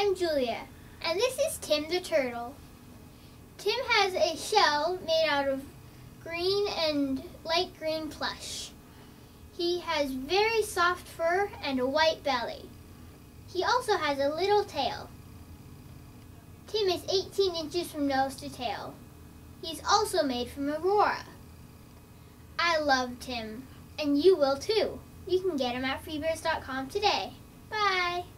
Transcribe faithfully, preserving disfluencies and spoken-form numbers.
I'm Julia, and this is Tim the turtle. Tim has a shell made out of green and light green plush. He has very soft fur and a white belly. He also has a little tail. Tim is eighteen inches from nose to tail. He's also made from Aurora. I love Tim, and you will too. You can get him at freebirds dot com today. Bye!